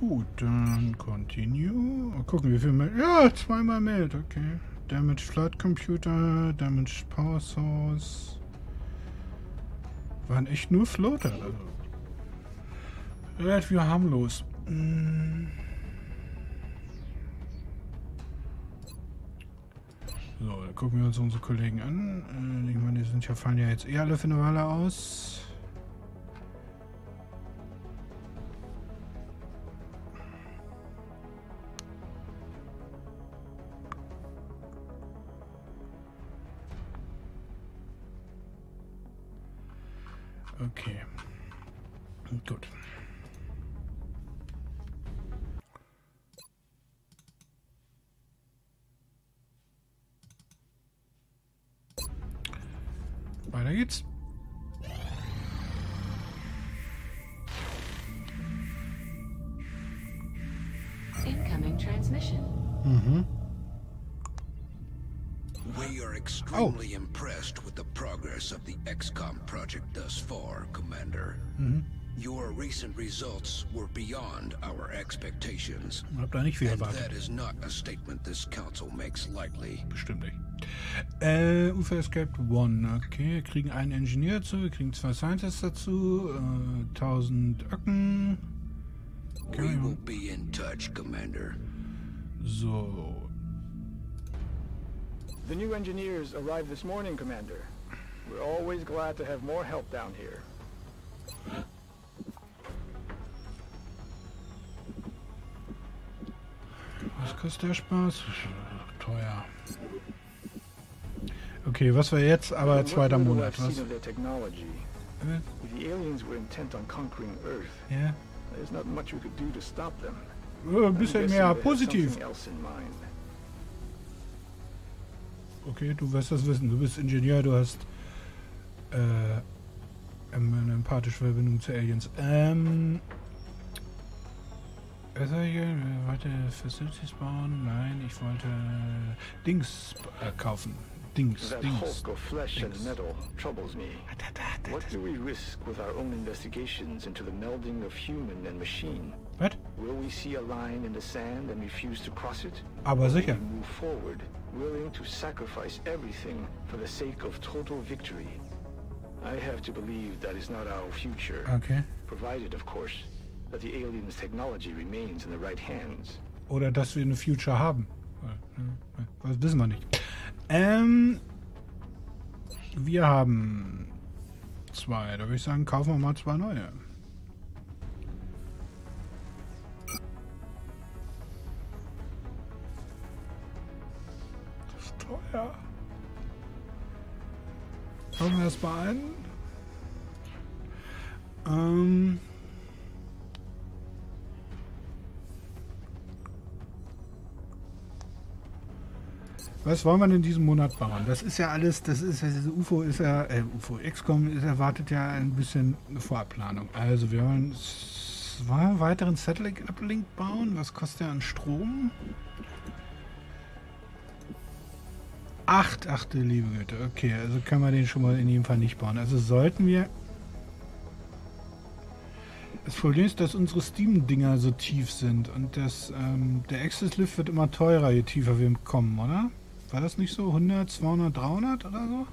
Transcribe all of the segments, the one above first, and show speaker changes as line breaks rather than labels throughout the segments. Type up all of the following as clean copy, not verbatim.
Gut, dann continue. Mal gucken, wie viel mehr. Ja, zweimal Meld, okay. Damaged Flight Computer, Damaged Power Source. Waren echt nur Floater. Also. Relativ harmlos. So, dann gucken wir uns unsere Kollegen an. Ich meine, die fallen ja jetzt eh alle für eine Weile aus. Okay. Gut. Weiter geht's.
Incoming transmission.
Mhm.
We are extremely impressed with the progress of the XCOM project thus far, Commander. Your recent results were beyond our expectations.
Hab da nicht viel
And
erwartet.
that is not a statement this council makes lightly.
Bestimmt nicht. UFO Escaped 1. Okay, wir kriegen einen Ingenieur dazu, wir kriegen 2 Scientists dazu, 1000 Öcken.
We will be in touch, Commander.
So.
The new engineers arrived this morning, Commander. We're always glad to have more help down here.
Was kostet der Spaß? Teuer. Okay, was war jetzt? Aber zweiter Monat, was?
If the aliens were intent on conquering Earth,
Ja.
there's not much we could do to stop them.
Ein bisschen mehr positiv.
Something else in mind.
Okay, du wirst das wissen. Du bist Ingenieur, du hast eine empathische Verbindung zu Aliens. Was soll ich wollte Facilities bauen? Nein, ich wollte Dings kaufen. Dings.
That hulk of flesh and metal troubles me. What do we risk with our own investigations into the melding of human and machine?
Was?
Will we see a line in the sand and refuse to cross it?
Aber sicher.
Or will we move forward, willing to sacrifice everything for the sake of total victory? I have to believe that is not our future.
Okay.
Provided, of course, that the aliens' technology remains in the right hands.
Oder dass wir eine Future haben. Das wissen wir nicht. Wir haben 2. Da würde ich sagen, kaufen wir mal 2 neue. Das ist teuer. Kaufen wir erst mal einen. Was wollen wir denn diesen Monat bauen? Das ist ja alles, das UFO ist ja, XCOM ist erwartet ja ein bisschen eine Vorabplanung. Also wir wollen einen weiteren Satellite Uplink bauen. Was kostet der an Strom? 8, ach du liebe Güte. Okay, also können wir den schon mal in jedem Fall nicht bauen. Also sollten wir... Das Problem ist, dass unsere Steam-Dinger so tief sind und dass der Access Lift wird immer teurer, je tiefer wir kommen, oder? War das nicht so? 100, 200, 300 oder so?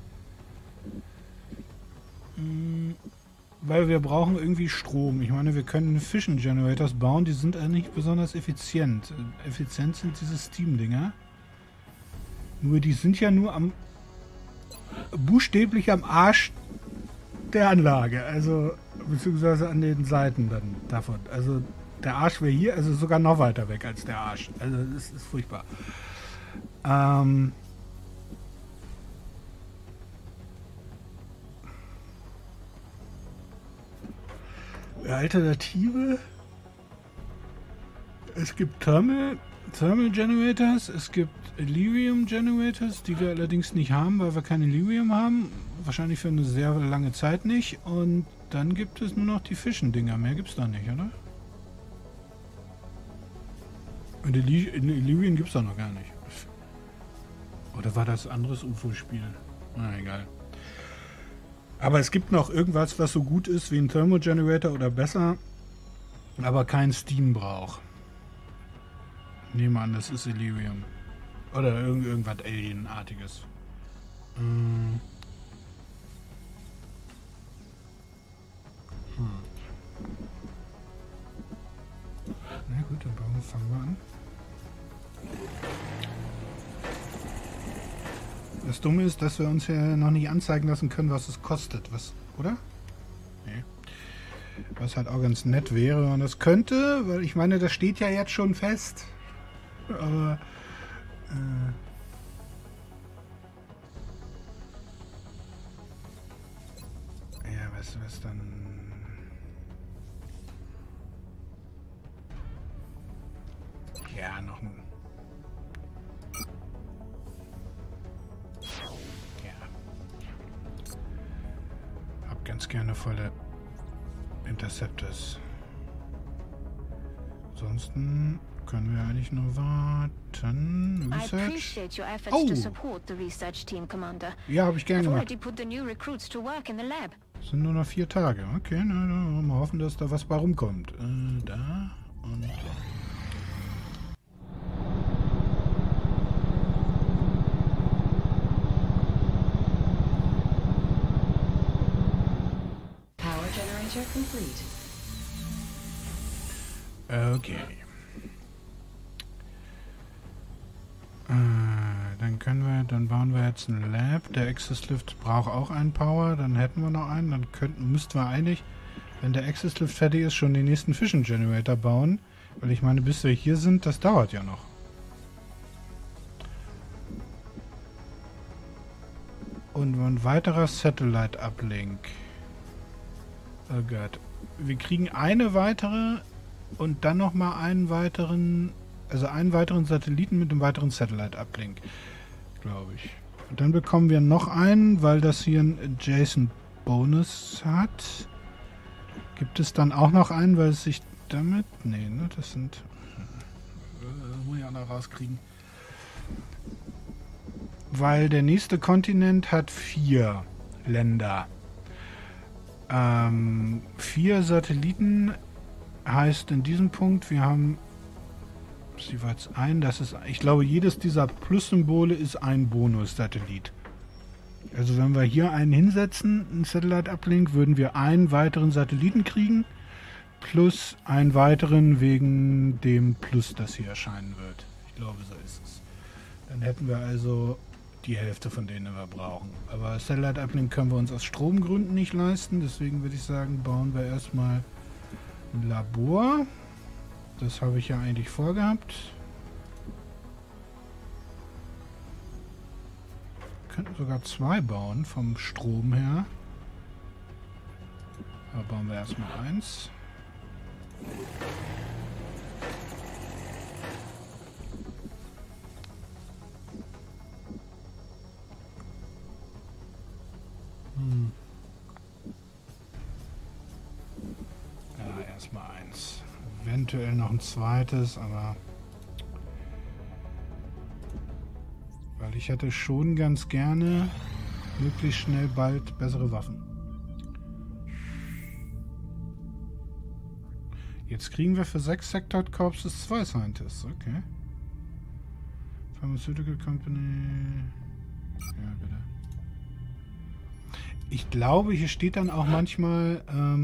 Weil wir brauchen irgendwie Strom. Ich meine, wir können Fission Generators bauen, die sind nicht besonders effizient. Effizient sind diese Steam-Dinger. Nur die sind ja nur buchstäblich am Arsch der Anlage. Also, beziehungsweise an den Seiten dann davon. Also, der Arsch wäre hier, also sogar noch weiter weg als der Arsch. Also, das ist furchtbar. Alternative. Es gibt Thermal Generators, es gibt Illyrium Generators, die wir allerdings nicht haben, weil wir kein Illyrium haben. Wahrscheinlich für eine sehr lange Zeit nicht. Und dann gibt es nur noch die Fission-Dinger. Mehr gibt es da nicht, oder? Und Illyrium gibt es da noch gar nicht. Oder war das anderes UFO-Spiel? Na, egal. Aber es gibt noch irgendwas, was so gut ist wie ein Thermogenerator oder besser. aber kein Steam braucht. Nehmen wir an, das ist Illyrium. Oder irgendwas Alienartiges. Na gut, dann fangen wir an. Das Dumme ist, dass wir uns ja noch nicht anzeigen lassen können, was es kostet. Was, oder? Nee. Was halt auch ganz nett wäre. Und das könnte, weil ich meine, das steht ja jetzt schon fest. Aber ja, was dann... Ja, noch ein... Ja. Hab ganz gerne volle Interceptors. Ansonsten können wir eigentlich nur warten.
I
Research.
appreciate your efforts to support the research team, Commander.
Ja, habe ich gerne
I've
gemacht.
already put the new recruits to work in the lab.
Es sind nur noch 4 Tage. Okay, na, mal hoffen, dass da was bei rumkommt. Da und da.
Power generator complete.
Okay. Dann bauen wir jetzt ein Lab. Der Access-Lift braucht auch einen Power. Dann hätten wir noch einen. Dann müssten wir eigentlich, wenn der Access-Lift fertig ist, schon den nächsten Fission Generator bauen. Weil ich meine, bis wir hier sind, das dauert ja noch. Und ein weiterer Satellite-Uplink. Oh Gott. Wir kriegen eine weitere und dann nochmal einen weiteren, also einen weiteren Satelliten mit einem weiteren Satellite-Uplink, glaube ich. Und dann bekommen wir noch einen, weil das hier einen Adjacent Bonus hat. Gibt es dann auch noch einen, weil es sich damit... Nee, ne, das sind... muss ich auch noch rauskriegen. Weil der nächste Kontinent hat 4 Länder. 4 Satelliten heißt in diesem Punkt, wir haben jeweils ein, das ist, ich glaube, jedes dieser Plus-Symbole ist ein Bonus-Satellit. Also wenn wir hier einen hinsetzen, einen Satellite-Uplink, würden wir einen weiteren Satelliten kriegen, plus einen weiteren wegen dem Plus, das hier erscheinen wird. Ich glaube, so ist es. Dann hätten wir also die Hälfte von denen wir brauchen. Aber Satellite-Uplink können wir uns aus Stromgründen nicht leisten, deswegen würde ich sagen, bauen wir erstmal ein Labor. Das habe ich ja eigentlich vorgehabt. Wir könnten sogar 2 bauen vom Strom her. Aber bauen wir erstmal 1. Ja, erstmal 1. Eventuell noch ein zweites, aber weil ich hätte schon ganz gerne möglichst schnell bald bessere Waffen. Jetzt kriegen wir für 6 Sector Corpses 2 Scientists, okay. Pharmaceutical Company. Ja, bitte. Ich glaube, hier steht dann auch manchmal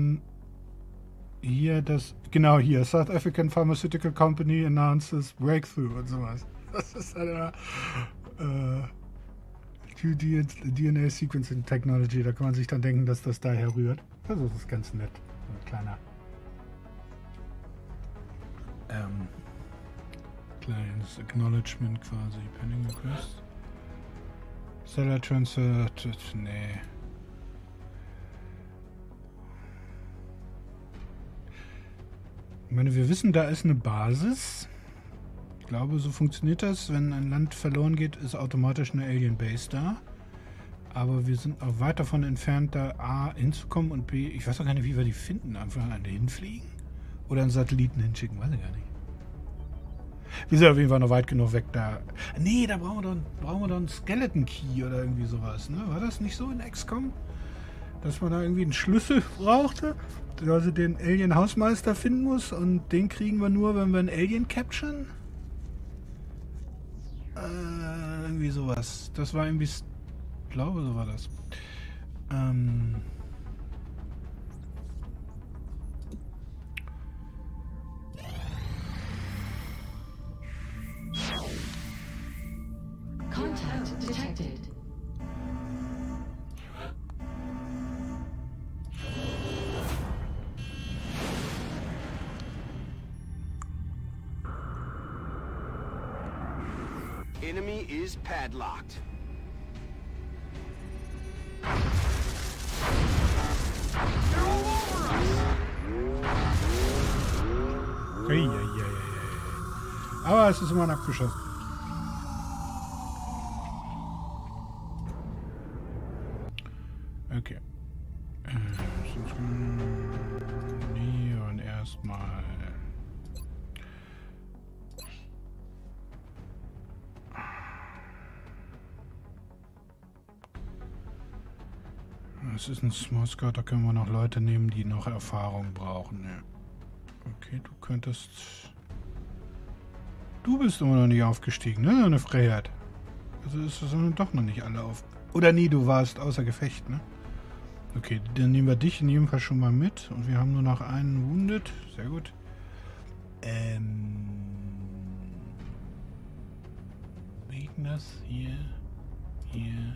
hier das, genau hier, South African Pharmaceutical Company announces Breakthrough und sowas. Das ist eine DNA Sequencing Technology, da kann man sich dann denken, dass das daher rührt. Also das ist ganz nett. So ein kleines Acknowledgement quasi. Pending Request. Seller Transfer, nee. Ich meine, wir wissen, da ist eine Basis. Ich glaube, so funktioniert das. Wenn ein Land verloren geht, ist automatisch eine Alien Base da. Aber wir sind auch weit davon entfernt, da A hinzukommen und B, ich weiß auch gar nicht, wie wir die finden. Einfach an der hinfliegen? Oder einen Satelliten hinschicken, weiß ich gar nicht. Wir sind auf jeden Fall noch weit genug weg da. Nee, da brauchen wir doch einen Skeleton Key oder irgendwie sowas, ne? War das nicht so in XCOM? dass man da irgendwie einen Schlüssel brauchte, also den Alien-Hausmeister finden muss und den kriegen wir nur, wenn wir einen Alien capturen. Irgendwie sowas. Das war irgendwie... Ich glaube, so war das.
Contact detected.
Enemy is padlocked.
Aber es ist immer noch abgeschossen. Okay. Nee, und erstmal. Es ist ein Small Skirt, da können wir noch Leute nehmen, die noch Erfahrung brauchen. Ja. Okay, du könntest... Du bist immer noch nicht aufgestiegen, ne? Eine Freiheit. Also ist das doch noch nicht alle auf... Oder nee, du warst außer Gefecht, ne? Okay, dann nehmen wir dich in jedem Fall schon mal mit. Und wir haben nur noch einen Wounded. Sehr gut. Weakness hier. Hier.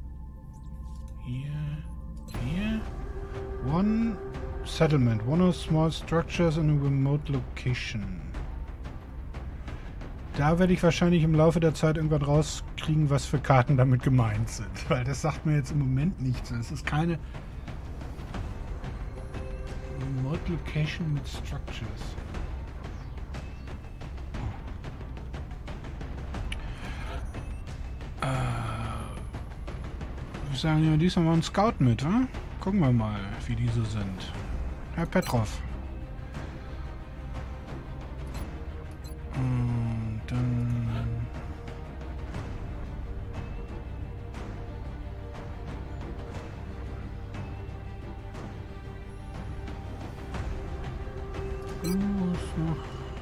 One settlement. One of small structures in a remote location. Da werde ich wahrscheinlich im Laufe der Zeit irgendwas rauskriegen, was für Karten damit gemeint sind. Weil das sagt mir jetzt im Moment nichts. Es ist keine remote location mit structures. Ich sage ja, diesmal mal einen Scout mit, wa? Gucken wir mal, wie die so sind. Herr Petrov. Und dann... ist noch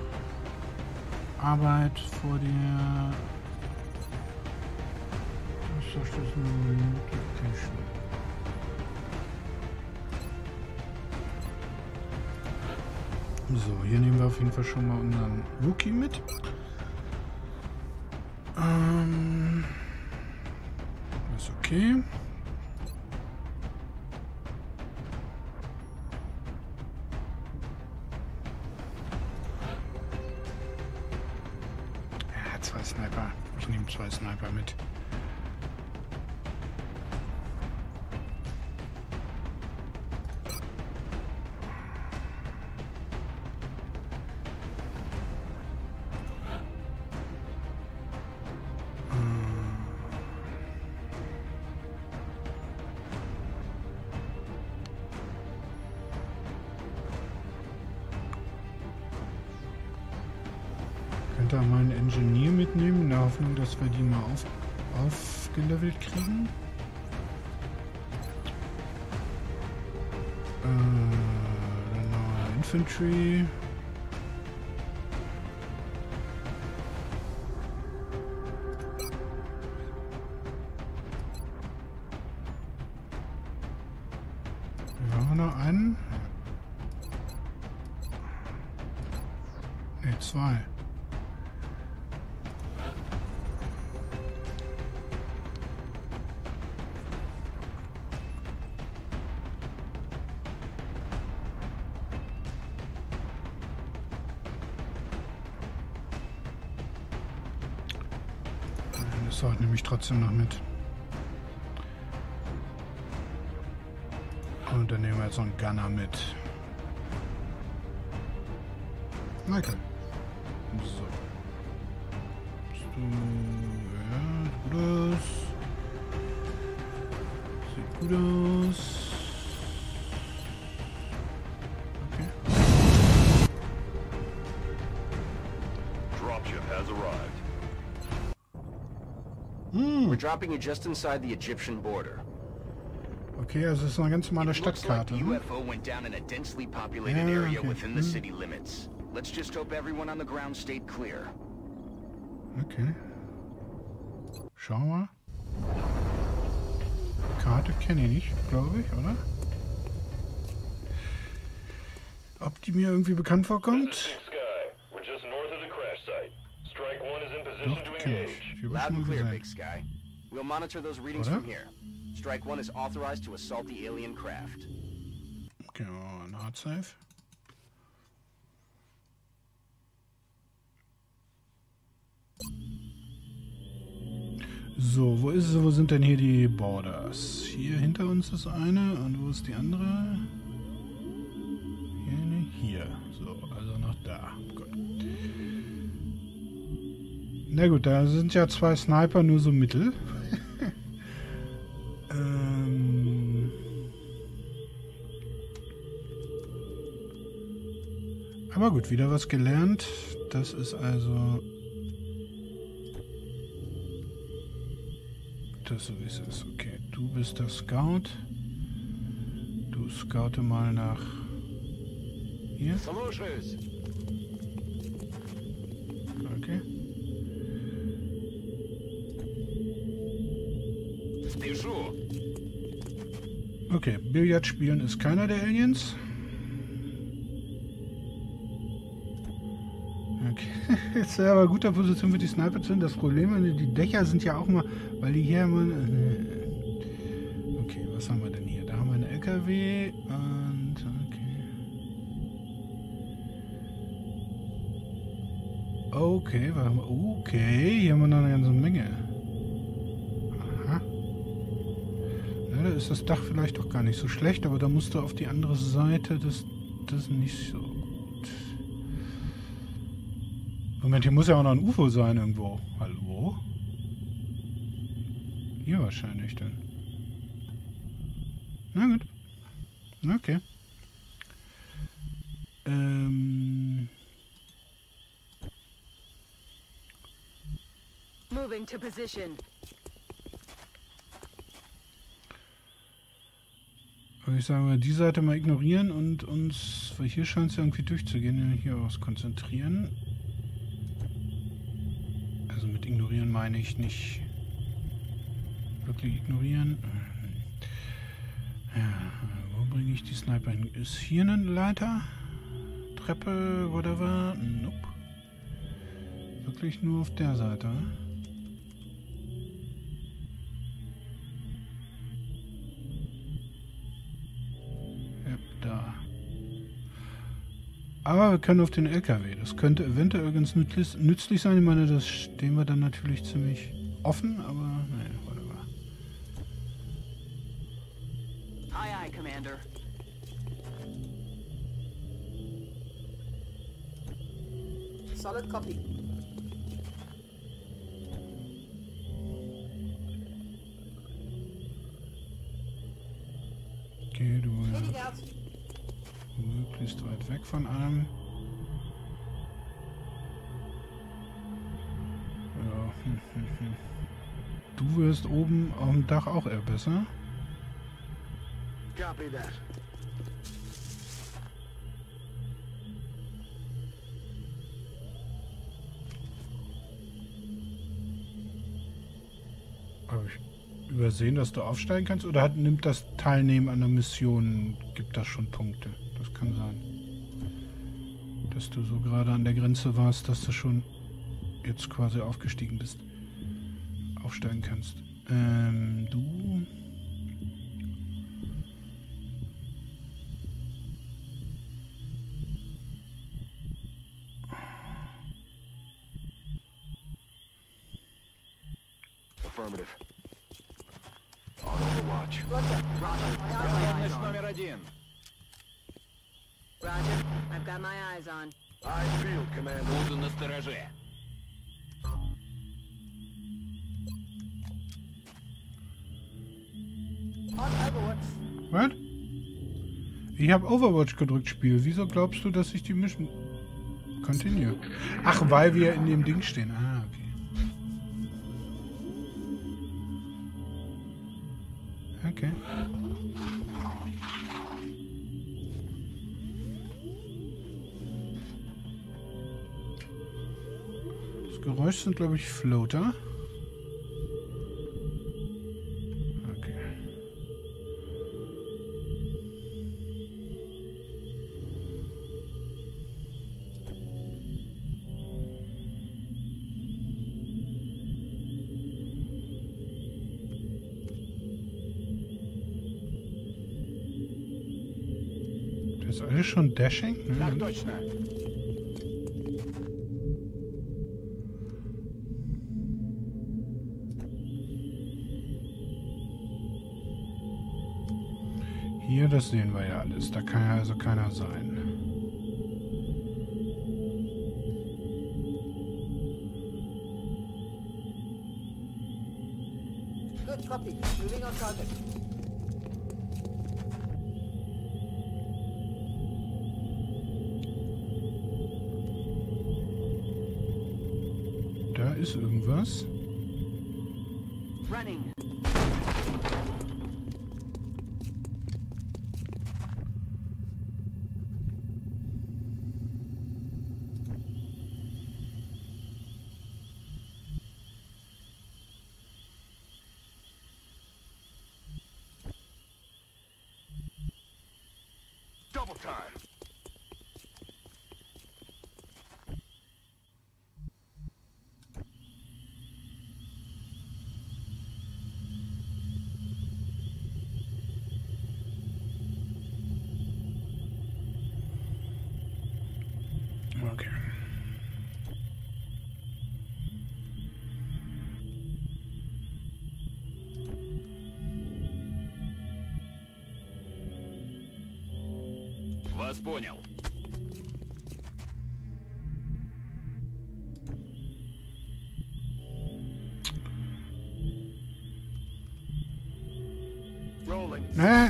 Arbeit vor dir. Das ist eine Notification. So, hier nehmen wir auf jeden Fall schon mal unseren Wookie mit. Ist okay. Ja, 2 Sniper. Ich nehme 2 Sniper mit. Da mal einen Engineer mitnehmen, in der Hoffnung, dass wir die mal aufgelevelt kriegen. Dann noch Infantry. Wir haben noch einen. Ne, 2. Das sollte nämlich trotzdem noch mit. Und dann nehmen wir jetzt so einen Gunner mit. Michael. So. Bist du... Ja, gut aus. Sieht gut aus. Okay.
Dropship has arrived. We're dropping you just inside the Egyptian border.
Okay, also es ist eine ganz normale Stadtkarte.
The UFO went down in a densely populated area within the city limits. Let's just hope everyone on the ground stayed clear.
Okay. Schauen wir. Karte kenne ich nicht, glaube ich, oder? Ob die mir irgendwie bekannt vorkommt? Doch, kenne ich. Die habe ich
Loud
schon
and
mal
clear, Big
gesehen.
Sky. We'll monitor those readings
Oder?
from here. Strike 1 is authorized to assault the alien craft.
Okay, ein Hard Save. So, wo ist es? Wo sind denn hier die Borders? Hier hinter uns ist eine und wo ist die andere? Hier, ne? Hier. So, also noch da. Gut. Na gut, da sind ja zwei Sniper, nur so mittel. Aber gut, wieder was gelernt. Das ist also das so wie es ist. Okay, du bist der Scout. Du scoute mal nach hier. Okay. Okay, Billard spielen ist keiner der Aliens. Okay, jetzt ist aber guter Position für die Sniper zu sein. Das Problem, die Dächer sind ja auch mal, weil die hier immer... Okay, was haben wir denn hier? Da haben wir eine LKW und... Okay, okay, hier haben wir noch eine ganze Menge. Aha. Ja, da ist das Dach vielleicht doch gar nicht so schlecht, aber da musst du auf die andere Seite, das ist nicht so gut. Moment, hier muss ja auch noch ein UFO sein irgendwo. Hallo? Hier wahrscheinlich dann. Na gut. Okay.
Moving to position.
Würde ich sagen, die Seite mal ignorieren und uns, weil hier scheint es ja irgendwie durchzugehen, hier was konzentrieren. Also mit ignorieren meine ich nicht wirklich ignorieren. Ja, wo bringe ich die Sniper hin? Ist hier eine Leiter? Treppe, whatever? Nope. Wirklich nur auf der Seite. Ja, da. Aber wir können auf den LKW. Das könnte eventuell ganz nützlich sein. Ich meine, das stehen wir dann natürlich ziemlich offen, aber naja, whatever.
Aye, aye, Commander. Solid copy.
Okay, du möglichst weit weg von allem. Ja. Du wirst oben auf dem Dach auch eher besser.
Copy that.
Habe ich übersehen, dass du aufsteigen kannst? Oder nimmt das Teilnehmen an der Mission, gibt das schon Punkte? Das kann sein. Dass du so gerade an der Grenze warst, dass du schon jetzt quasi aufgestiegen bist. Aufsteigen kannst. Du...
Affirmative. On Overwatch.
Roger.
Готовность номер 1.
Roger. I've got my eyes on.
I feel, Commander.
Буду настороже.
On Overwatch.
Was? Ich habe Overwatch gedrückt, Spiel. Wieso glaubst du, dass ich die Mission... Continue. Ach, weil wir in dem Ding stehen. Ah, okay. Okay. Geräusch sind, glaube ich, Floater. Okay. Das ist alles schon Dashing?
Так точно.
Hier, das sehen wir ja alles. Da kann ja also keiner sein.
Good copy. Moving on target.
Da ist irgendwas.
Running.
Double time.
Okay.
Вас понял. Rolling.
Ja,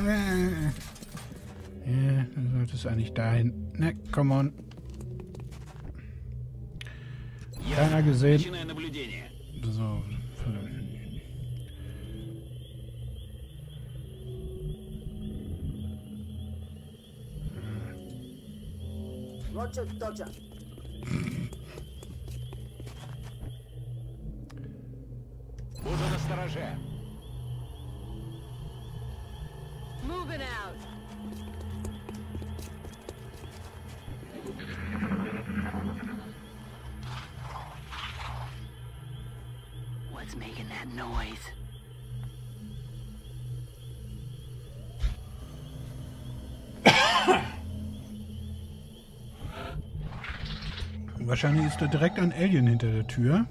dann sollte es eigentlich dahin. Ne, come on. Keiner gesehen.
Начинаю наблюдение.
So.
Roger, Dodger.
Буду настороже.
Moving out. What's making that noise?
Wahrscheinlich ist da direkt ein Alien hinter der Tür.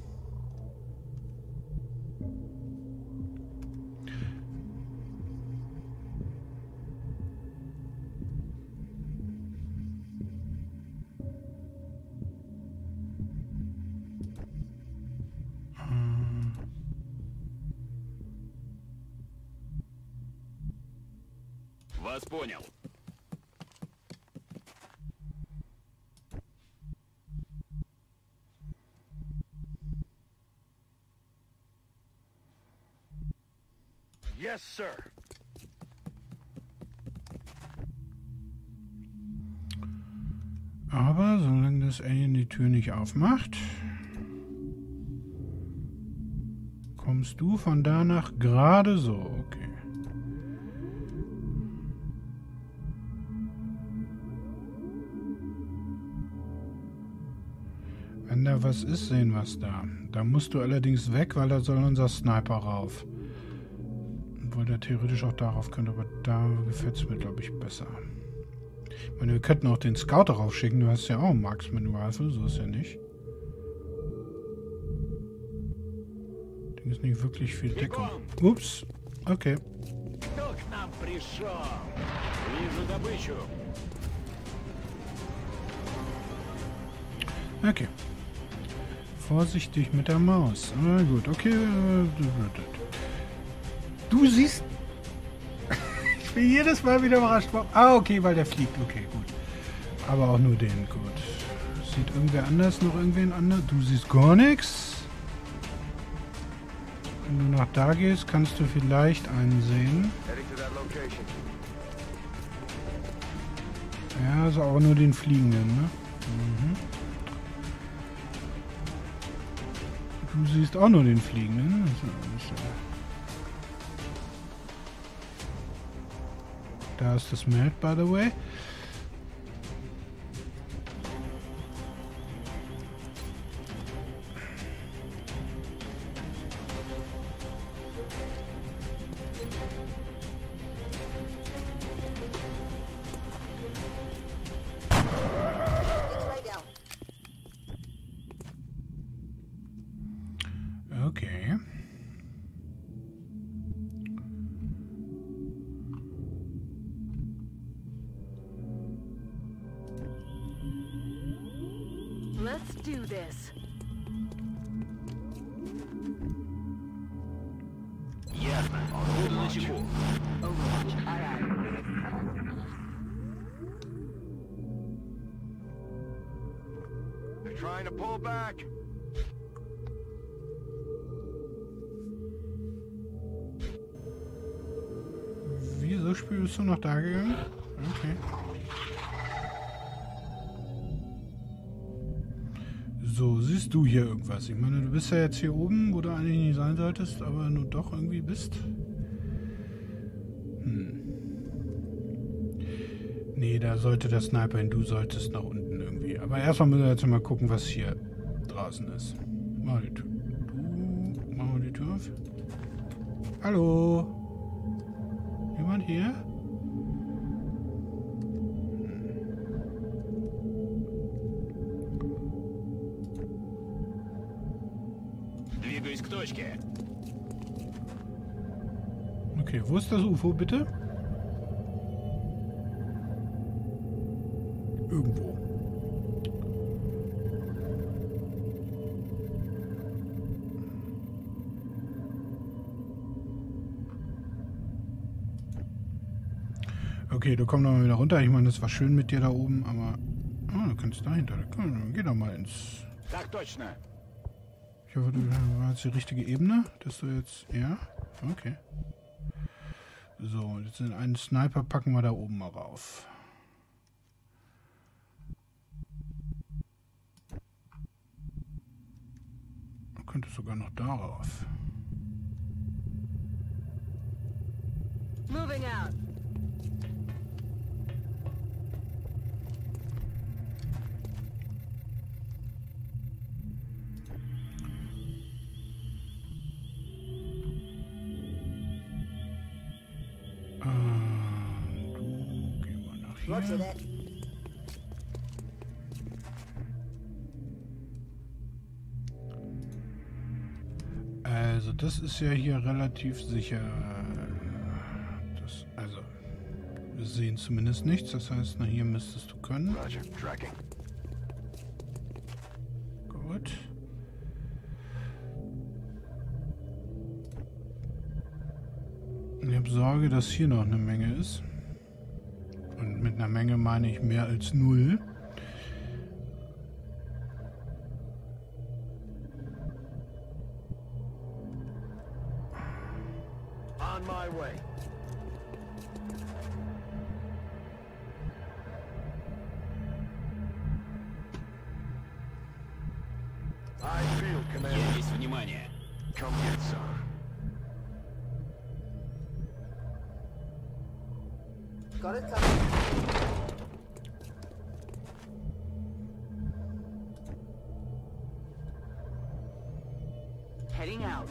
Вас понял. Yes, sir.
Aber solange das Alien die Tür nicht aufmacht, kommst du von da nach gerade so. Okay. Wenn da was ist, sehen wir es da. Da musst du allerdings weg, weil da soll unser Sniper rauf. Obwohl der theoretisch auch darauf könnte, aber da gefällt es mir, glaube ich, besser. Ich meine, wir könnten auch den Scout darauf schicken. Du hast ja auch einen Marksman Rifle, so ist ja nicht. Ding ist nicht wirklich viel Deckung. Ups, okay.
Кто к нам пришел? Вижу добычу.
Okay. Vorsichtig mit der Maus. Na gut, okay. Du siehst... Ich bin jedes Mal wieder überrascht. Ah, okay, weil der fliegt. Okay, gut. Aber auch nur den. Gut. Sieht irgendwer anders noch irgendwen anders? Du siehst gar nichts. Wenn du nach da gehst, kannst du vielleicht einen sehen. Ja, also auch nur den Fliegenden, ne? Mhm. Du siehst auch nur den Fliegenden. Da ist das Meld, by the way. Okay.
Let's do this.
Ясно. Буду начеку.
Overwatch. Aye, aye.
They're trying to pull back.
Wieso bist du noch da gegangen? Okay. So, siehst du hier irgendwas? Ich meine, du bist ja jetzt hier oben, wo du eigentlich nicht sein solltest, aber nur doch irgendwie bist. Nee, da sollte der Sniper hin, du solltest nach unten irgendwie. Aber erstmal müssen wir jetzt mal gucken, was hier draußen ist. Mach die Tür. Machen wir die Tür auf. Hallo? Jemand hier?
Двигаюсь к точке.
Okay, wo ist das UFO, bitte? Irgendwo. Okay, du kommst nochmal wieder runter. Ich meine, das war schön mit dir da oben, aber... Ah, du kannst dahinter. Geh doch mal ins...
Так точно.
Ich hoffe, du hast die richtige Ebene, dass du jetzt... Ja? Okay. So, jetzt einen Sniper packen wir da oben mal rauf. Du könntest sogar noch darauf.
Moving out.
Du, geh mal nach hier.
Roger that.
Also das ist ja hier relativ sicher. Also, wir sehen zumindest nichts. Das heißt, nach hier müsstest du können.
Roger. Tracking.
Gut. Ich habe Sorge, dass hier noch eine Menge ist. Und mit einer Menge meine ich mehr als 0.
On my way. I feel, Commander.
Есть внимание.
Come get some.
Got it coming. Heading out.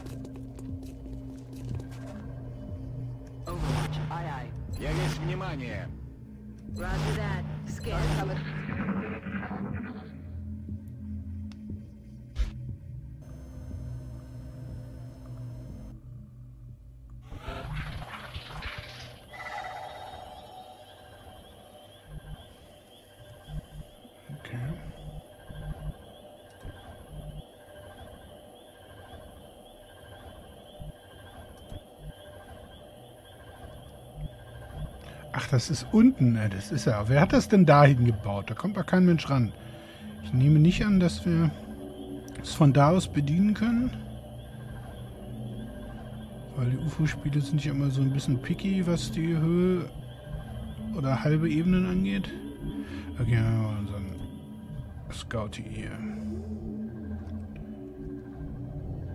Overwatch. Aye, aye.
Я весь внимание.
Roger that. Scan covered.
Okay. Ach, das ist unten. Das ist ja. Wer hat das denn dahin gebaut? Da kommt doch kein Mensch ran. Ich nehme nicht an, dass wir es von da aus bedienen können. Weil die UFO-Spiele sind ja immer so ein bisschen picky, was die Höhe oder halbe Ebenen angeht. Okay, haben wir unseren Scouty hier.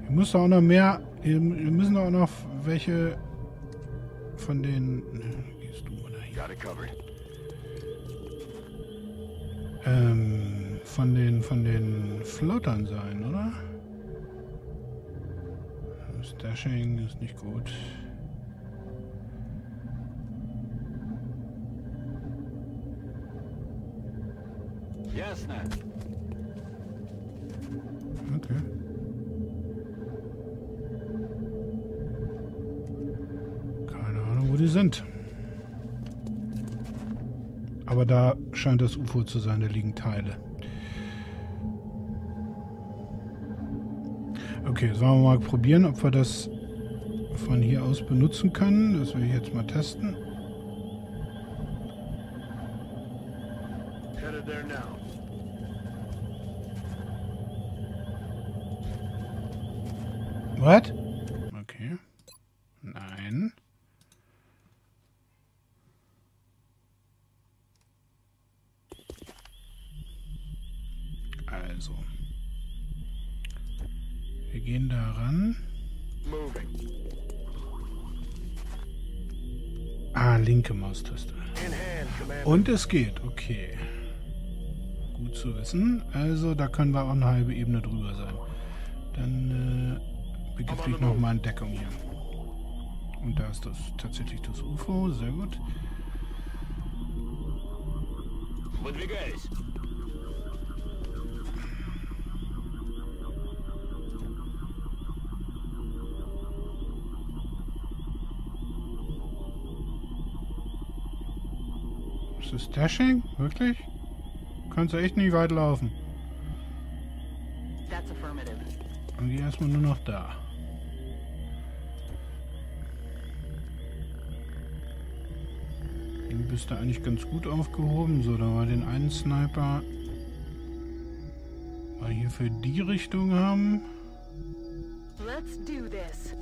Ihr müsst auch noch mehr... Wir müssen auch noch welche von den... Gehst du oder hier?
Got it covered.
Von den Flottern sein, oder? Stashing ist nicht gut.
Ясно.
Okay. Keine Ahnung, wo die sind. Aber da scheint das UFO zu sein, da liegen Teile. Okay, sollen wir mal probieren, ob wir das von hier aus benutzen können. Das will ich jetzt mal testen.
Headed there now.
What? Okay. Nein. Also. Wir gehen da ran.
Moving.
Ah, linke Maustaste.
In hand, Commander.
Und es geht, okay. Gut zu wissen. Also, da können wir auch eine halbe Ebene drüber sein. Dann begebe ich nochmal in Deckung hier. Und da ist das tatsächlich das UFO. Sehr gut.
Выдвигаюсь.
Ist das Dashing? Wirklich? Kannst du echt nicht weit laufen.
That's affirmative.
Dann geh erstmal nur noch da. Du bist da eigentlich ganz gut aufgehoben. So, da war den einen Sniper mal hier für die Richtung haben.
Let's do this.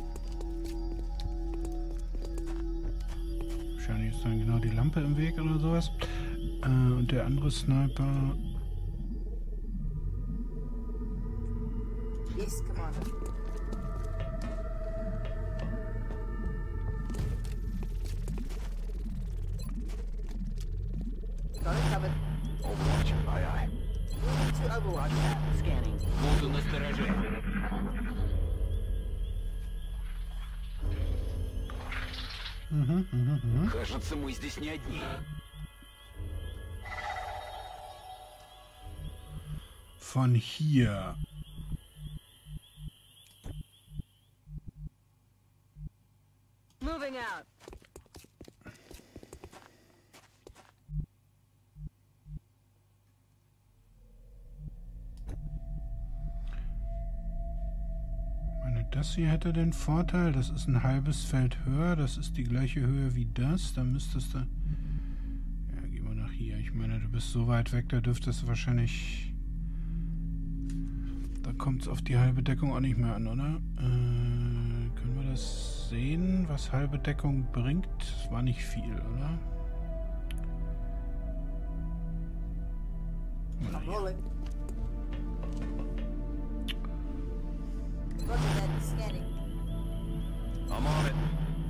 Wahrscheinlich ist dann genau die Lampe im Weg oder sowas. Und der andere Sniper...
Yes, Commander. Got it covered.
Overwatch. Aye, aye.
Moving to Overwatch. Scanning.
Буду настороже. Кажется, мы здесь не одни.
Von hier.
Moving out.
Das hier hätte den Vorteil, das ist ein halbes Feld höher, das ist die gleiche Höhe wie das, da müsstest du... Ja, gehen wir nach hier. Ich meine, du bist so weit weg, da dürftest du wahrscheinlich... Da kommt es auf die halbe Deckung auch nicht mehr an, oder? Können wir das sehen, was halbe Deckung bringt? Das war nicht viel, oder?
I'm rolling. Roger that. Scanning.
I'm on it.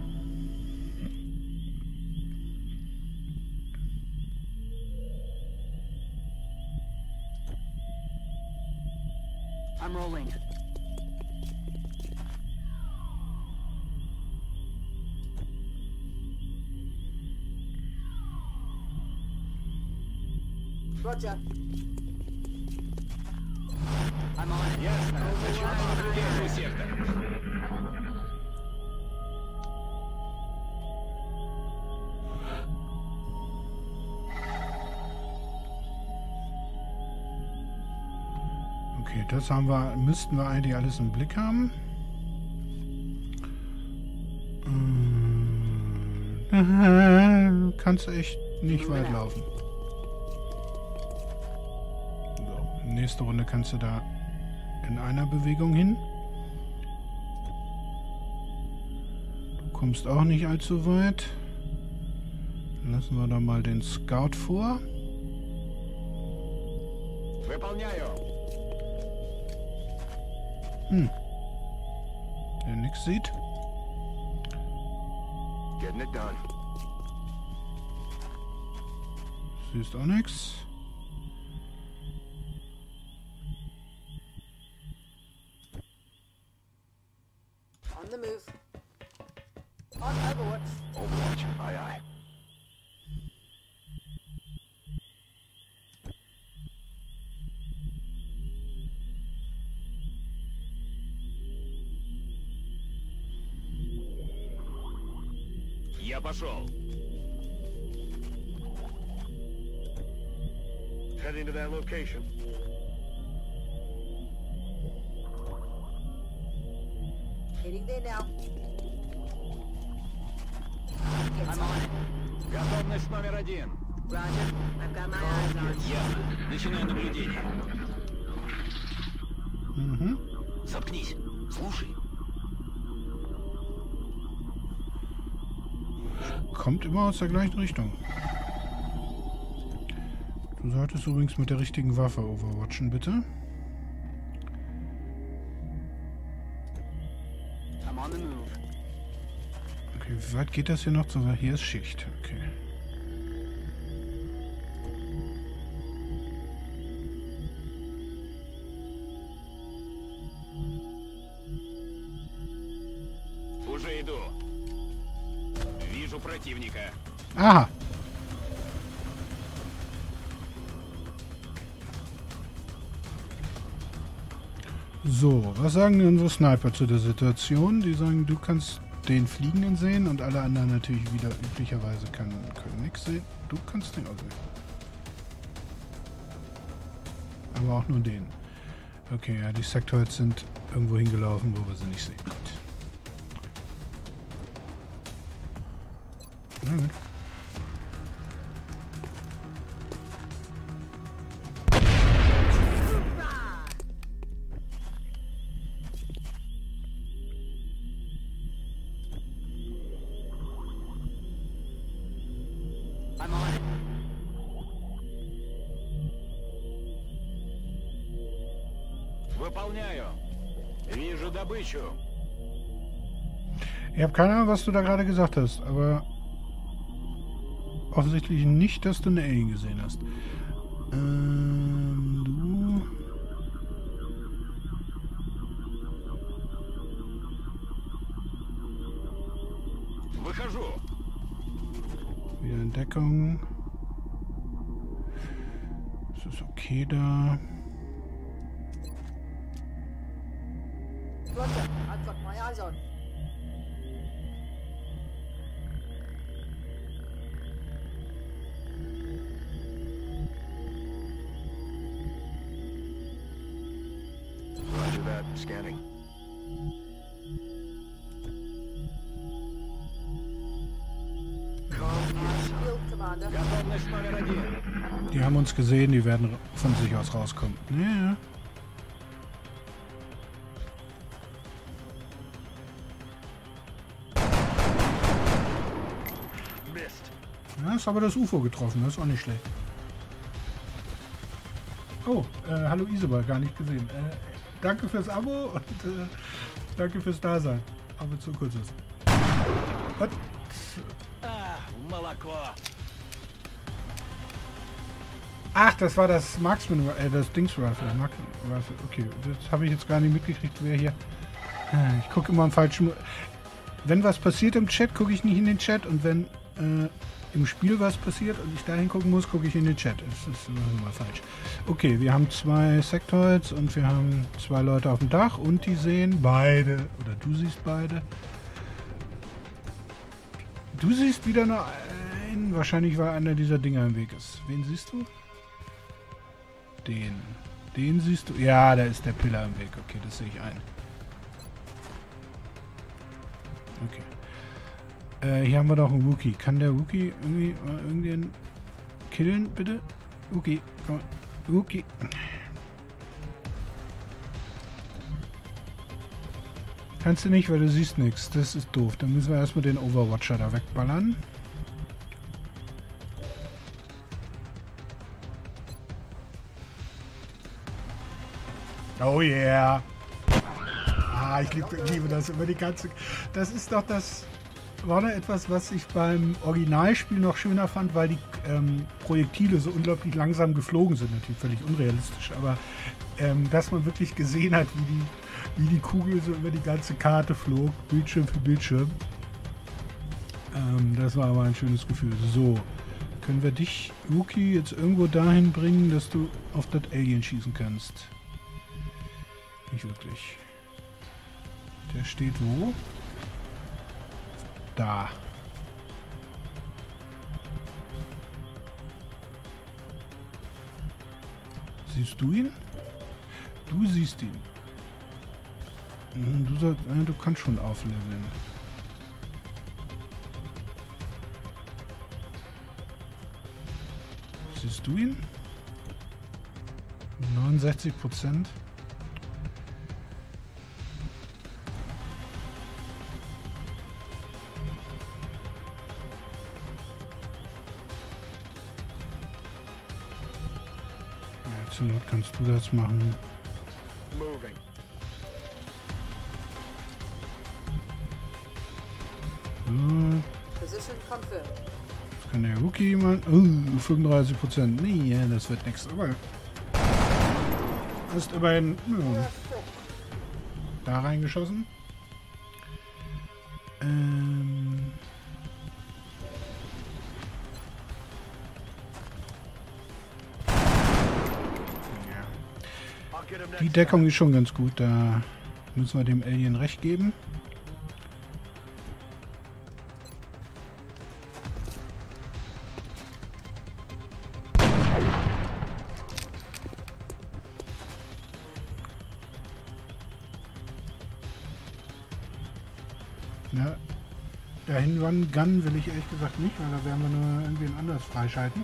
I'm rolling. Roger. I'm on it.
Ясно. Начинаю первый сектор.
Okay, das haben wir, müssten wir eigentlich alles im Blick haben. Kannst du echt nicht weit laufen. So, nächste Runde kannst du da in einer Bewegung hin. Du kommst auch nicht allzu weit. Dann lassen wir da mal den Scout vor.
Выполняю.
der nichts sieht.
Getting it done.
Siehst auch nichts.
On the move. On Overwatch.
Overwatch, aye aye.
Я пошел.
Heading to that location.
Heading there now.
I'm on it. Готовность номер 1.
Roger. I've got my eyes on you.
Ясно. Начинаю наблюдение.
Mhm.
Заткнись. Слушай.
Kommt immer aus der gleichen Richtung. Du solltest übrigens mit der richtigen Waffe overwatchen, bitte.
I'm on the move.
Okay, wie weit geht das hier noch? Hier ist Schicht. Okay.
Уже иду. Вижу противника.
Aha! So, was sagen denn unsere Sniper zu der Situation? Die sagen, du kannst den Fliegenden sehen und alle anderen natürlich wieder üblicherweise können nichts sehen. Du kannst den auch sehen. Aber auch nur den. Okay, ja, die Sectoids sind irgendwo hingelaufen, wo wir sie nicht sehen. Na gut.
I'm on it. Выполняю. Вижу добычу.
Ich habe keine Ahnung, was du da gerade gesagt hast, aber offensichtlich nicht, dass du eine Alien gesehen hast. Du...
Выхожу.
Wieder in Deckung. Es ist okay da.
Roger. I've got my eyes on.
Roger that. Scanning.
Field Commander.
Готовность номер 1.
Die haben uns gesehen, die werden von sich aus rauskommen. Ja.
Missed.
Ja, ist aber das UFO getroffen, das ist auch nicht schlecht. Oh, hallo Isabel, gar nicht gesehen. Danke fürs Abo und danke fürs Dasein. Aber zu kurz ist. Was?
Молоко.
Ach, das war das Marksman, das Dings-Rifle. Marksman-Rifle. Okay, das habe ich jetzt gar nicht mitgekriegt, wer hier... Ich gucke immer im falschen... Wenn was passiert im Chat, gucke ich nicht in den Chat. Und wenn im Spiel was passiert und ich da hingucken muss, gucke ich in den Chat. Das ist immer falsch. Okay, wir haben 2 Sectoids und wir haben 2 Leute auf dem Dach und die sehen beide. Oder du siehst beide. Du siehst wieder nur einen. Wahrscheinlich, weil einer dieser Dinger im Weg ist. Wen siehst du? Den. Den siehst du? Ja, da ist der Pillar im Weg. Okay, das sehe ich ein. Okay. Hier haben wir doch einen Wookie. Kann der Wookie irgendwie irgendwen killen, bitte? Wookie, komm mal. Wookie. Kannst du nicht, weil du siehst nichts. Das ist doof. Dann müssen wir erstmal den Overwatcher da wegballern. Oh yeah. Ja, ich liebe das über die ganze... Das ist doch das... War da etwas, was ich beim Originalspiel noch schöner fand, weil die Projektile so unglaublich langsam geflogen sind. Natürlich völlig unrealistisch, aber dass man wirklich gesehen hat, wie die Kugel so über die ganze Karte flog, Bildschirm für Bildschirm. Das war aber ein schönes Gefühl. So, können wir dich, Rookie, jetzt irgendwo dahin bringen, dass du auf das Alien schießen kannst? Nicht wirklich. Der steht wo? Da. Siehst du ihn? Du siehst ihn. Du kannst schon aufleveln. Siehst du ihn? 69%. Zur Not kannst du das machen.
Position confirmed.
Das kann der Rookie mal. 35%. Nee, das wird nichts. Aber hast immerhin da reingeschossen. Die Deckung ist schon ganz gut, da müssen wir dem Alien recht geben. Ja, dahin Gun will ich ehrlich gesagt nicht, weil da werden wir nur irgendwen anders freischalten.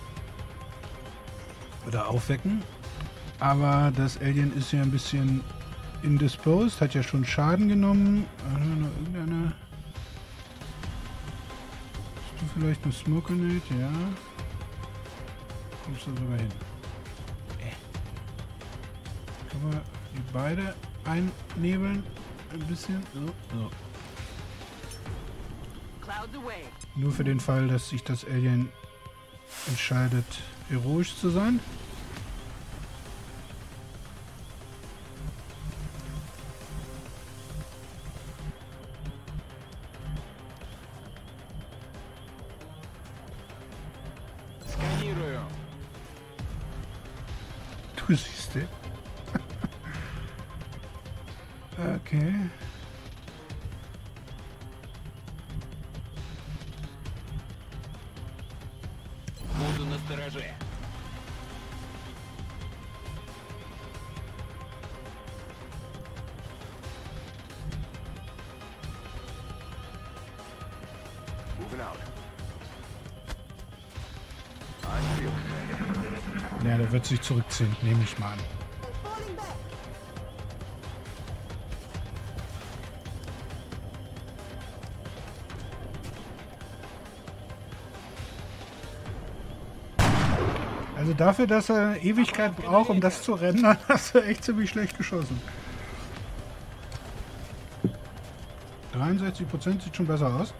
Oder aufwecken. Aber das Alien ist ja ein bisschen indisposed, hat ja schon Schaden genommen. Irgendeine... Hast du vielleicht eine Smoke Grenade? Ja. Kommst du sogar hin. Können wir die beide einnebeln? Ein bisschen. So. Nur für den Fall, dass sich das Alien entscheidet, heroisch zu sein. Du siehst den. Okay.
Буду настороже. Moving out. I feel safe.
Ja, der wird sich zurückziehen, nehme ich mal an.
Falling back.
Also dafür, dass er Ewigkeit braucht, um das zu rendern, hast du echt ziemlich schlecht geschossen. 63% sieht schon besser aus.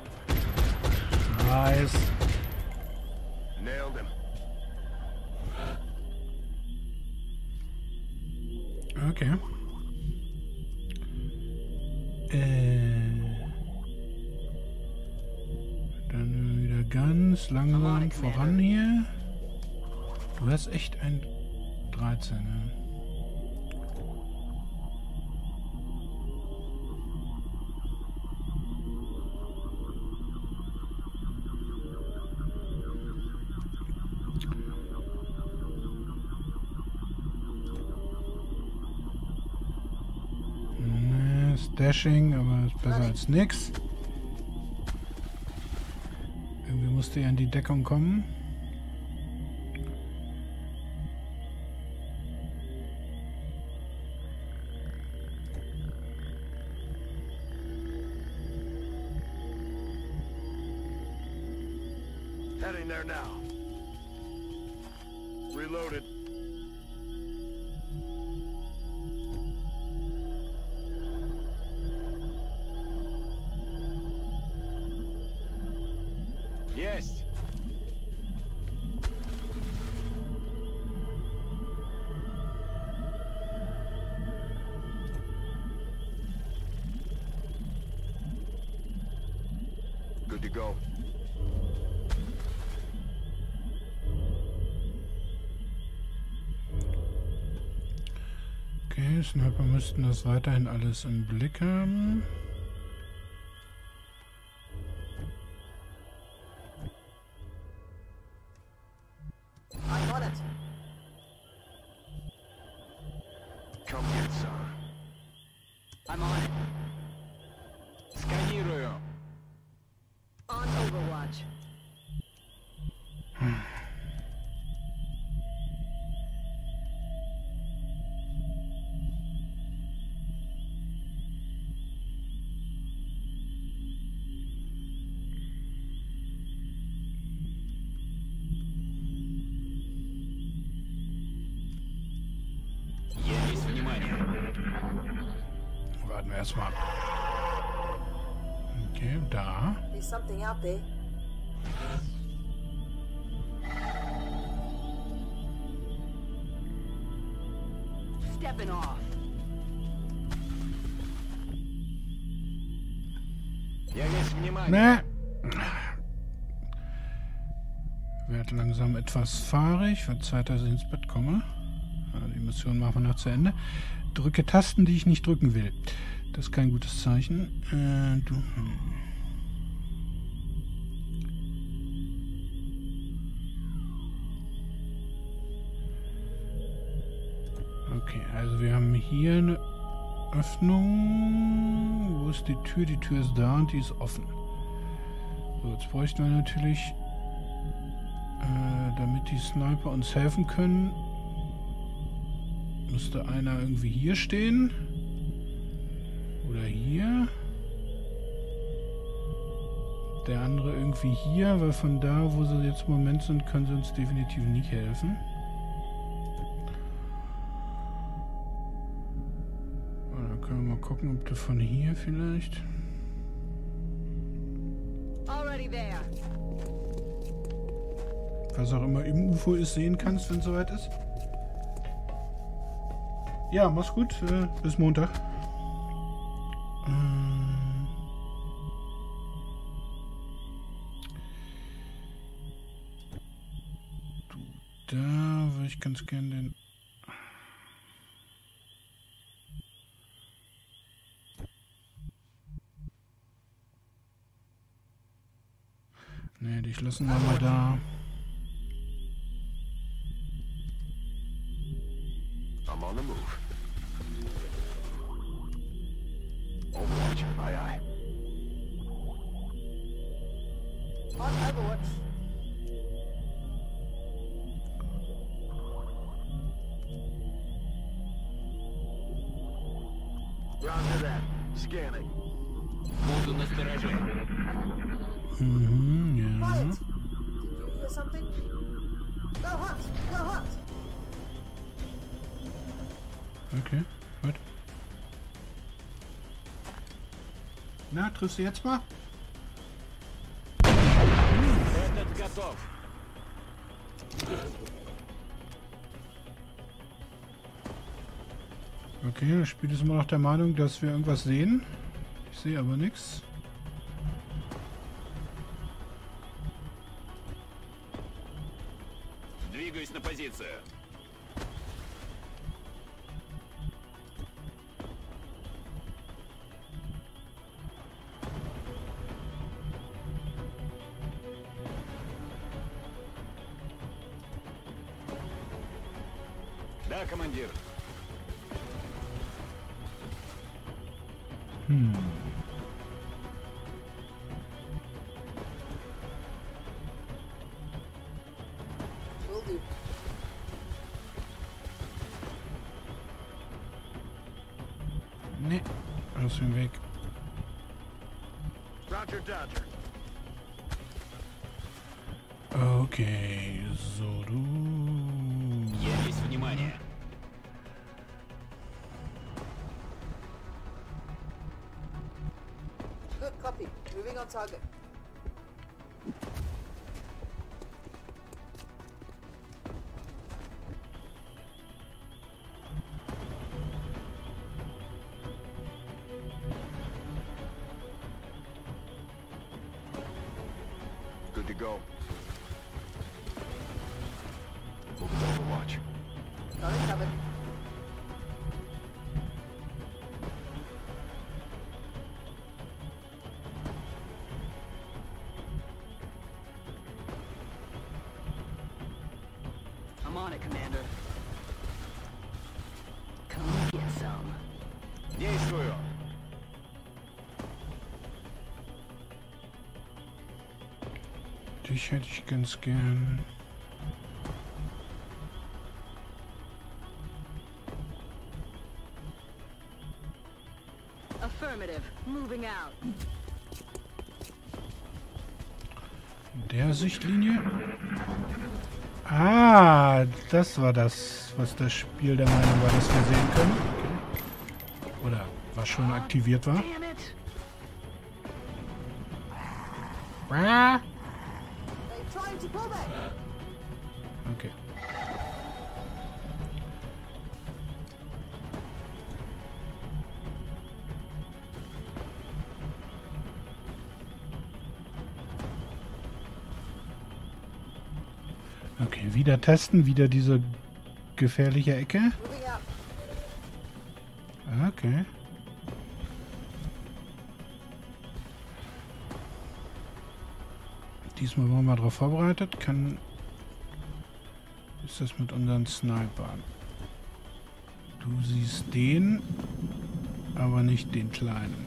Nice.
Nailed him.
Okay. Dann wieder ganz langsam voran hier. Du hast echt ein 13, ne? Dashing, aber ist besser als nix. Irgendwie musste er in die Deckung kommen.
Heading there now. Reloaded. Good to go.
Okay, Sniper müssten das weiterhin alles im Blick haben.
I'm on it.
Come get some. I'm on it. Сканирую.
On Overwatch.
Есть внимание.
Warten wir erstmal ab. Okay, da.
There's something out there.
Stepping off.
Я весь внимание.
Ne. Werd langsam etwas fahrig. Wird Zeit, dass ich ins Bett komme. Ja, die Mission machen wir noch zu Ende. Drücke Tasten, die ich nicht drücken will. Das ist kein gutes Zeichen. Okay, also wir haben hier eine Öffnung. Wo ist die Tür? Die Tür ist da und die ist offen. So, jetzt bräuchten wir natürlich, damit die Sniper uns helfen können, müsste einer irgendwie hier stehen. Oder hier. Der andere irgendwie hier, weil von da, wo sie jetzt im Moment sind, können sie uns definitiv nicht helfen. Dann können wir mal gucken, ob du von hier vielleicht...
Already there.
Was auch immer im UFO ist, sehen kannst, wenn es soweit ist. Ja, mach's gut. Bis Montag. Da würde ich ganz gern den... Ne, dich lassen wir mal da.
I'm on the move. Overwatch, aye aye.
On Overwatch.
Roger that. Scanning.
Буду настороже.
Mhm, ja.
Quiet. Did you hear something? Go hunt! Go hunt!
Okay, gut. Na, triffst du jetzt mal?
Этот готов.
Okay, das Spiel ist immer noch der Meinung, dass wir irgendwas sehen. Ich sehe aber nichts.
Двигаюсь на позицию. Да, командир.
Will do.
Ne, aus dem Weg.
Roger, Dodger.
Okay, so du.
Я весь внимание.
Good copy. Moving on target.
go. Move to Overwatch.
Got it covered.
I'm on it, Commander. Come get some.
Действую.
Dich hätte ich ganz gern.
Affirmative. Moving out.
In der Sichtlinie. Ah, das war das, was das Spiel der Meinung war, dass wir sehen können. Okay. Oder was schon aktiviert war.
Damn it!
Ah.
They're trying to pull back.
Okay. Okay, wieder testen, wieder diese gefährliche Ecke.
Moving out.
Okay. Diesmal waren wir darauf vorbereitet. Ist das mit unseren Snipern? Du siehst den, aber nicht den kleinen.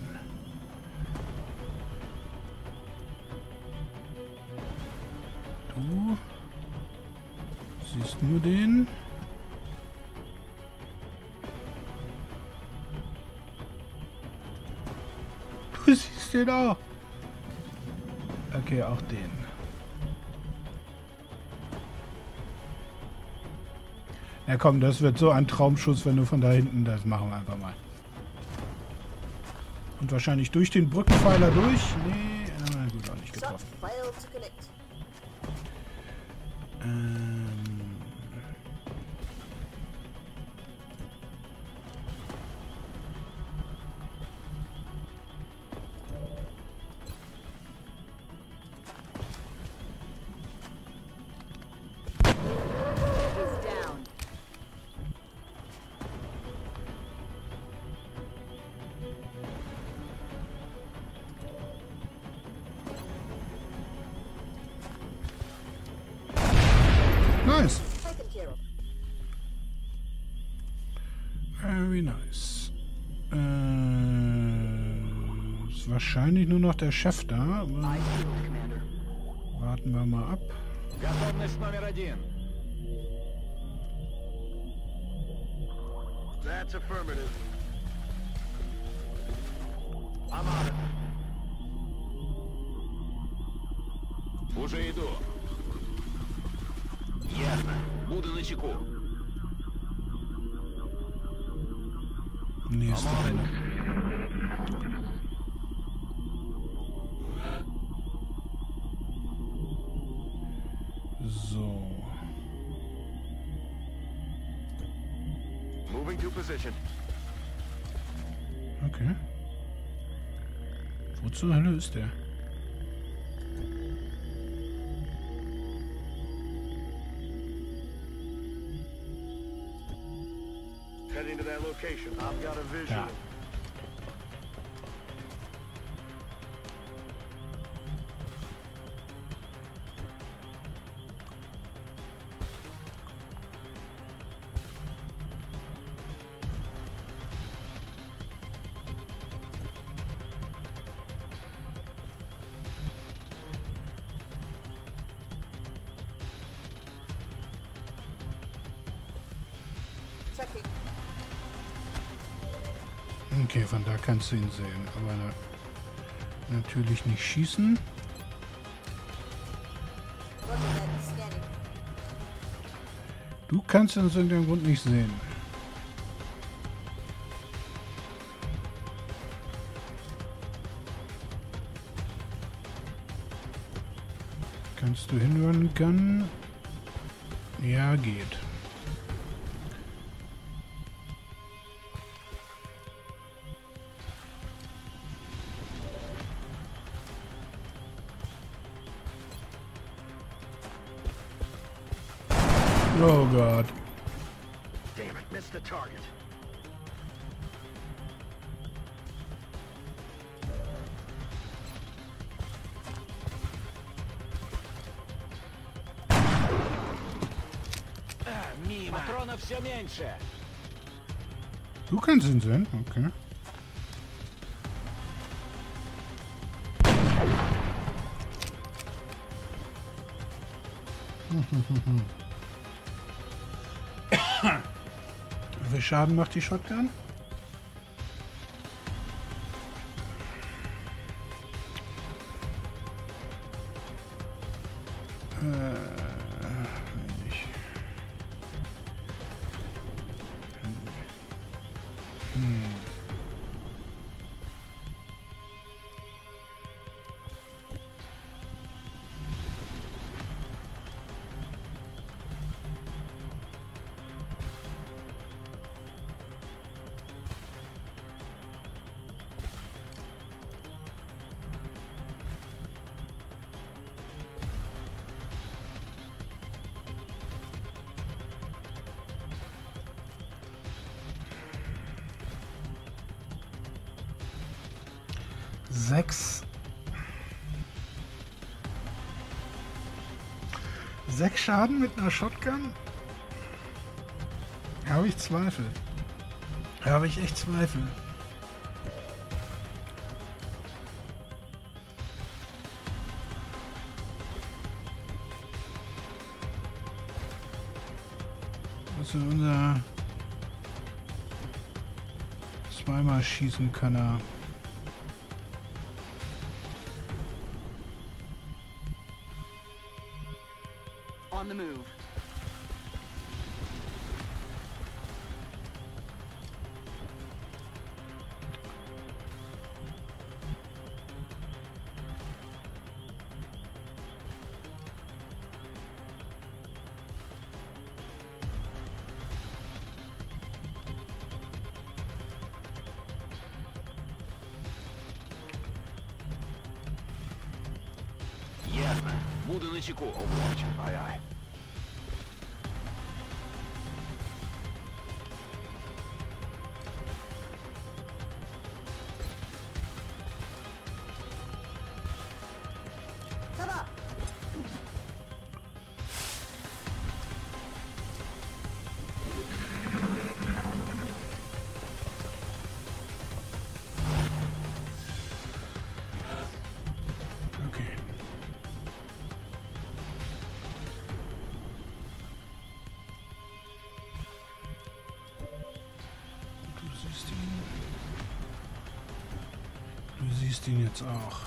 Du siehst nur den. Du siehst den auch. Okay, auch den. Ja komm, das wird so ein Traumschuss, wenn du von da hinten, das machen wir einfach mal. Und wahrscheinlich durch den Brückenpfeiler durch. Nee, gut, auch nicht
Shot
getroffen.
failed to connect.
He's down.
Nice.
Taken care of.
Very nice. Ist wahrscheinlich nur noch der Chef da. Aber
I feel it, Commander.
warten wir mal ab.
Готовность номер 1. That's affirmative. I'm on it. Уже иду. Ясно. Буду начеку.
Nächste Runde. So.
Moving to position.
Okay. Wo zur Hölle ist der?
Heading to that location. I've got a vision.
Ja.
Checking.
Okay, von da kannst du ihn sehen. Aber natürlich nicht schießen.
Roger that. Scanning.
Du kannst ihn aus irgendeinem Grund nicht sehen. Kannst du hinrennen können? Ja, geht. Oh Gott.
Damn it, missed the target. Патронов все меньше.
Du kannst ihn sehen, okay. Wie viel Schaden macht die Shotgun? Wenig. Sechs Schaden mit einer Shotgun? Habe ich Zweifel. Habe ich echt Zweifel. Also unser zweimal schießen kann er.
On the move.
Ясно. Буду начеку, Overwatch. Ай-ай.
Cover!
Okay. Du siehst ihn jetzt auch.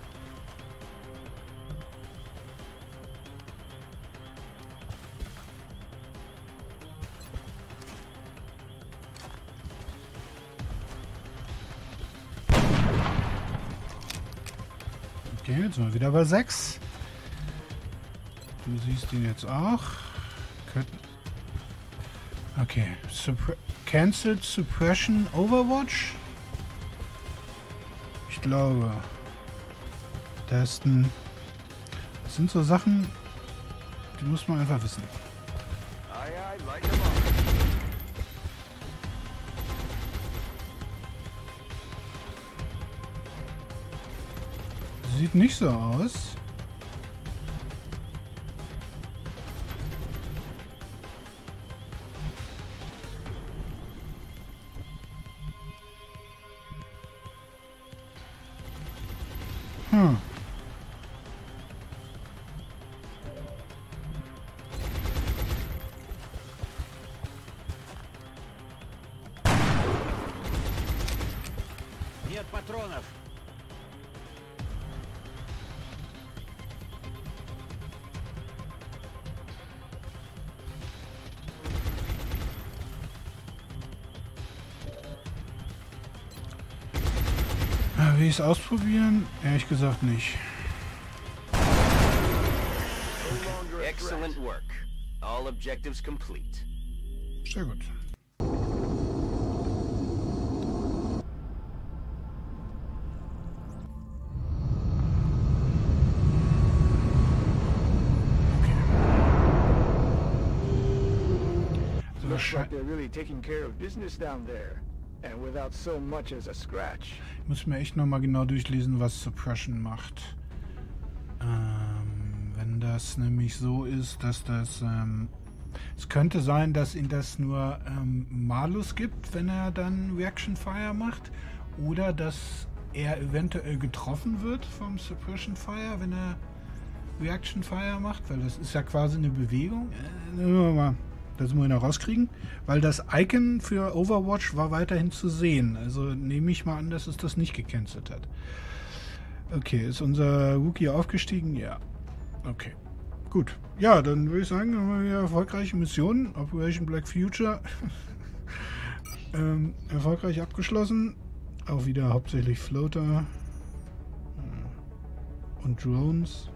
Okay, jetzt sind wir wieder bei 6. Du siehst ihn jetzt auch. Okay. Cancelled Suppression Overwatch? Ich glaube. Testen. Das sind so Sachen, die muss man einfach wissen.
Ай-ай, light them up.
Sieht nicht so aus.
Нет патронов.
Will ich es ausprobieren? Ehrlich gesagt nicht.
Excellent work. All objectives complete.
Sehr gut.
Looks like they're really taking care of business down there. And without so much as a scratch.
Ich muss mir echt nochmal genau durchlesen, was Suppression macht. Wenn das nämlich so ist, dass das... es könnte sein, dass ihn das nur Malus gibt, wenn er dann Reaction Fire macht. Oder dass er eventuell getroffen wird vom Suppression Fire, wenn er Reaction Fire macht. Weil das ist ja quasi eine Bewegung. Das muss ich noch rauskriegen. Weil das Icon für Overwatch war weiterhin zu sehen. Also nehme ich mal an, dass es das nicht gecancelt hat. Okay, ist unser Rookie aufgestiegen? Ja. Okay. Gut. Ja, dann würde ich sagen, haben wir wieder erfolgreiche Missionen. Operation Black Future. Erfolgreich abgeschlossen. Auch wieder hauptsächlich Floater. Und Drones.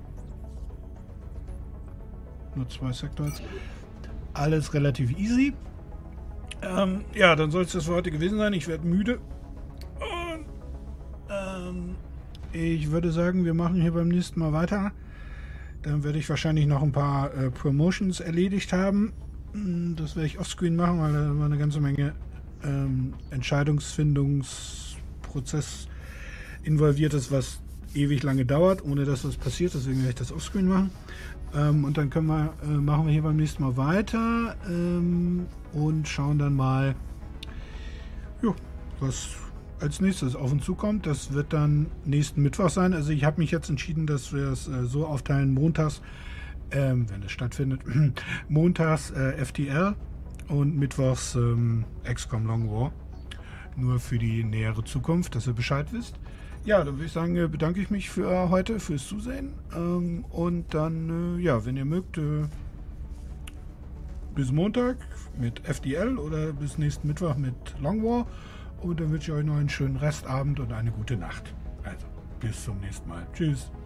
Nur 2 Sectors. Alles relativ easy. Ja, dann soll es das für heute gewesen sein. Ich werde müde. Und ich würde sagen, wir machen hier beim nächsten Mal weiter. Dann werde ich wahrscheinlich noch ein paar Promotions erledigt haben. Das werde ich offscreen machen, weil da war eine ganze Menge Entscheidungsfindungsprozess involviert ist, was ewig lange dauert, ohne dass das passiert. Deswegen werde ich das offscreen machen. Und dann machen wir hier beim nächsten Mal weiter und schauen dann mal, was als nächstes auf uns zukommt. Das wird dann nächsten Mittwoch sein. Also ich habe mich jetzt entschieden, dass wir es so aufteilen, montags, wenn es stattfindet, montags FTL und mittwochs XCOM Long War. Nur für die nähere Zukunft, dass ihr Bescheid wisst. Ja, dann würde ich sagen, bedanke ich mich für heute, fürs Zusehen. Und dann, ja, wenn ihr mögt, bis Montag mit FTL oder bis nächsten Mittwoch mit Long War. Und dann wünsche ich euch noch einen schönen Restabend und eine gute Nacht. Also, bis zum nächsten Mal. Tschüss.